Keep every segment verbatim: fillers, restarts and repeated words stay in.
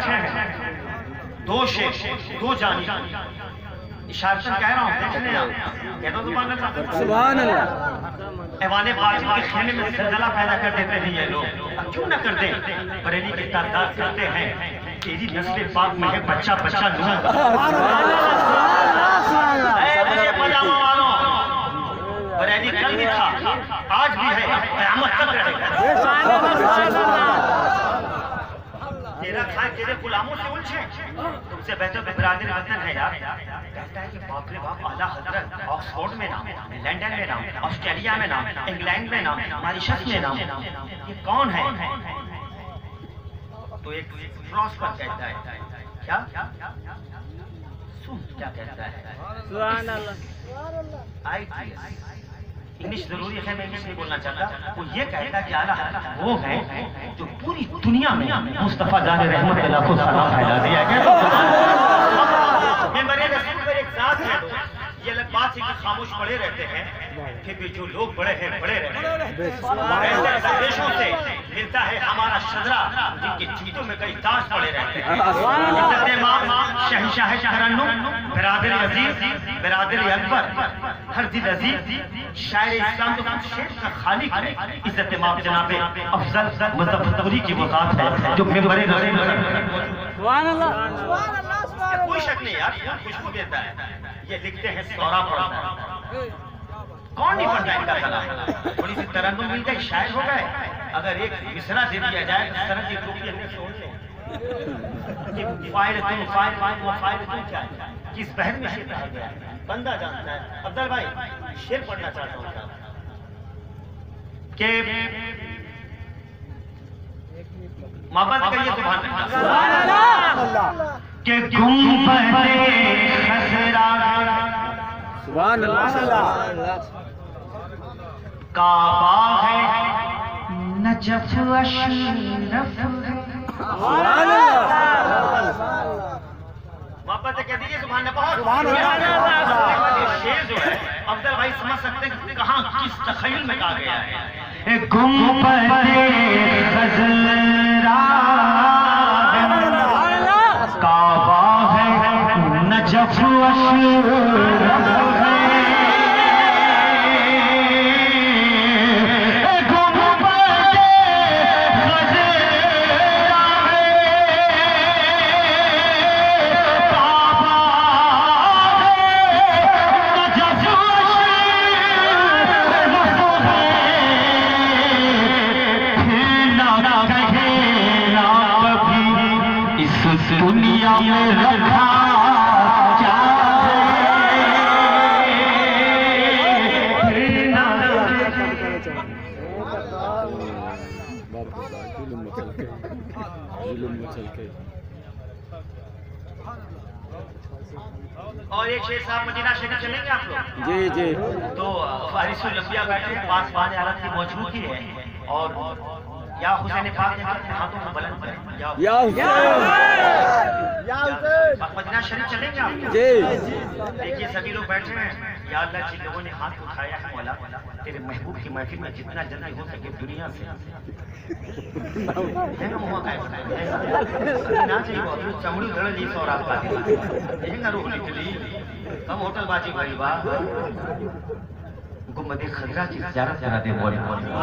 बैठे हैं, दो शेर, दो जानी, इशारतन कह रहा हूँ, देखने आप, कह दो सुभान अल्लाह, सुभान अल्लाह। ऐवाने बाजी के खेमे में जलजला पैदा कर देते हैं ये लोग, अब क्यों ना कर दें? बरेली के तादाद करते हैं, तेरी नस्ल पाक में है बच्चा बच्चा लूंगा। मुझे पजामा वालों, बरेली कल भी था, आज भी है, क़यामत तक रहेगा। तेरा खाए तेरे गुलामों से उलझे, तुमसे बेहतर बिरादर वतन है यार। कहता है कि बाप रे बाप, आला हजरत, ऑक्सफोर्ड में नाम, लंदन में नाम, ऑस्ट्रेलिया में नाम, इंग्लैंड में नाम, मॉरिशस में नाम, ये कौन है? तो एक फिलोसोफर कहता है, क्या सुन क्या कहता है, सुभान अल्लाह। आई इंग्लिश जरूरी है, मैं इंग्लिश नहीं बोलना चाहता। वो ये कहता है कि आला हज़रत वो है जो पूरी दुनिया में मुस्तफा जाने रहमत अल्लाह को सलाम फैला दिया है। मैं मेरे रसूल पर एक जात है, ये अलग बात है कि खामोश पड़े रहते हैं, फिर भी जो लोग बड़े हैं बड़े रहते हैं। ऐसे देशों से मिलता है हमारा शजरा, जिनके चीतों में कई ताज पड़े रहते हैं। शहंशाह तरन्नुम, बिरादर अजीज, बिरादर अकबर, हर दिल अजीज, शायर इस्लाम तो खुद शेर का खालिक है। इज्जत इमाम जनाबे अफजल मुज़फ़्फ़र की वो ज़ात है जो मिंबरे नज़ीर में, सुभान अल्लाह, सुभान अल्लाह, कोई शक नहीं यार, खुशबू देता है। ये लिखते हैं सौरा पढ़ता है, कौन नहीं पढ़ता इनका कलाम? थोड़ी सी तरन्नुम मिल गई, शायर हो गए। अगर एक मिसरा दे दिया जाए तो सरद की टोपी अपने छोड़ लें कि फाइल तुम फाइल फाइल वो फाइल तुम क्या है, किस बहन में शेर रह गया बंदा जानता है। अब्दुल भाई शेर पढ़ना चाहता हूँ कि मोहब्बत करिए सुभान अल्लाह के गुंबदे खजरा, सुभान अल्लाह, काबा है नजफ अशरफ, सुभान अल्लाह। मोहब्बत कह दीजिए सुभान अल्लाह। शेर जो है अब्दुल भाई समझ सकते हैं कि कहाँ किस तख़य्युल में कहा गया है। गुंबदे खजरा काबा है नजफ अशरफ है, दुनिया में रखा और एक शेर साहब मदीना शरीफ चलेंगे आप लोग? जी जी। तो फारिसुल लंबिया बैठे हैं, पास पाने आलम की मौजूदगी है, और या हुसैन पाक ने हाथों को बुलंद करें, या हुसैन, या हुसैन। मदीना शरीफ चलेंगे आप? जी। देखिए सभी लोग बैठे हैं। या अल्लाह, जिन लोगों ने हाथ उठाया है मौला, तेरे महबूब की महफिल में जितना जल्दी हो सके दुनिया से ना चाहिए चमड़ी उधड़ ली सौराब का रूह निकली कम होटल बाजी भाई वाह गुम्बद खजरा की ज़ियारत करा दे मौला।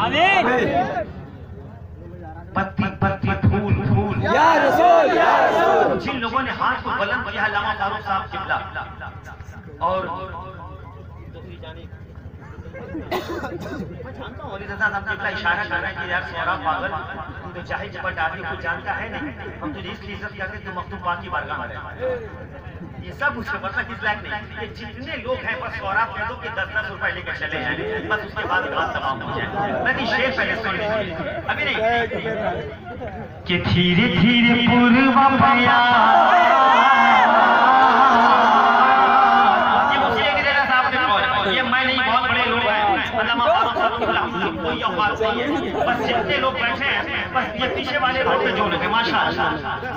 पत्ती पत्ती फूल फूल या रसूल या रसूल। जिन लोगों ने हाथ को बुलंद किया है लामा फारूक साहब किबला, और मैं जानता हूँ रज़ा साहब किबला इशारा कर रहे हैं कि यार सौरा पागल, तू तो चाहे चपट आदमी को जानता है नहीं, हम तुझे इसलिए इज्जत करते तो मखदूम पाक की बारगाह में रहे। ये सब उसके पता किस लायक नहीं। ये जितने लोग हैं बस सौराब कह दो कि दस दस रुपए लेकर चले जाए, बस उसके बाद बात तमाम हो जाए। लेकिन शेर पहले सुन लीजिए, अभी नहीं कि धीरे धीरे पूर्वा भया, ये मुझे एक जगह साहब ने बोला, ये मैं नहीं, बहुत बड़े लोग हैं, अल्लामा फारूक साहब कोई औकात नहीं है। बस जितने लोग बैठे हैं बस ये पीछे वाले लोग पे जोड़ लगे माशाअल्लाह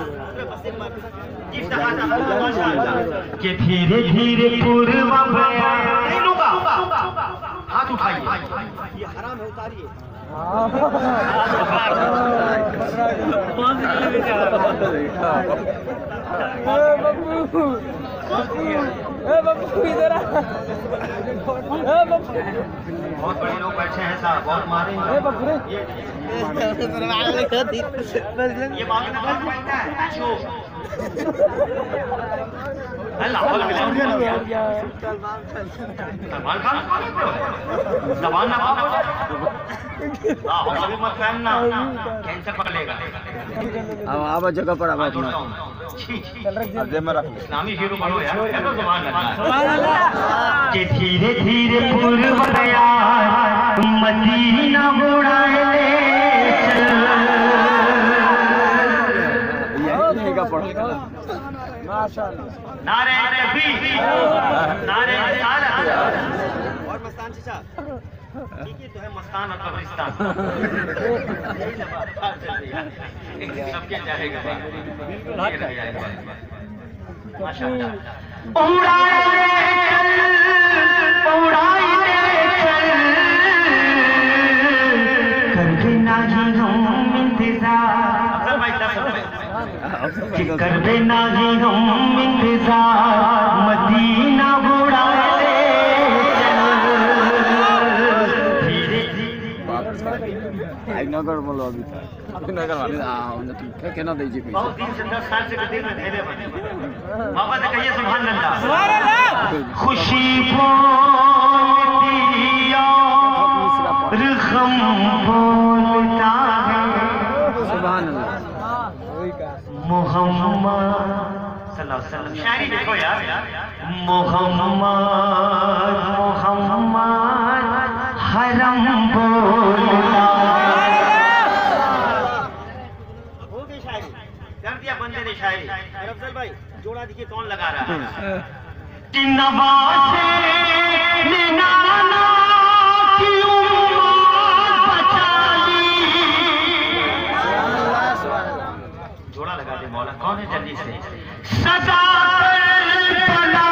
कि धीरे धीरे पूर्वा भया। नहीं लूंगा, हाथ उठाइए, ये हराम है, उतारिए। बहुत बड़े लोग बैठे हैं साहब, बहुत मारेंगे। ये बात जबान ना मत पहनना, कैंसर पकड़ेगा। अब आप जगह पर अब इस्लामी हीरो बनो यार, कि धीरे धीरे पूर्व गया मदीना बुढ़ाए नारे तकबीर, नारे रिसालत। और मस्तान चाचा ठीक है, तो है मस्तान और कब्रिस्तान सबके जाएगा, माशाअल्लाह। उड़ाए चल, उड़ाए चल, करके नाही हम इंतजार, कि करके नाही हम इंतजार, मदीना बुढ़ाए नगर बोलो अभी अभी नगर वाले ठीक है ना दीजिए बहुत दिन से दस साल से दिल में धैर्य बने बाबा से कहिए सुभान अल्लाह। सुभान अल्लाह। खुशी बोलती और गम बोलता है, सुभान अल्लाह। मोहम्मद सल्लल्लाहु अलैहि वसल्लम शायरी देखो यार, मोहम्मद मोहम्मद हरम बोलता बंदे ने शायरी। अफजल भाई जोड़ा देखिए कौन लगा रहा है। कि नवाज़े ने नाना की उम्मत बचा ली, जोड़ा लगा दे मौला, कौन है जल्दी से। सजा बना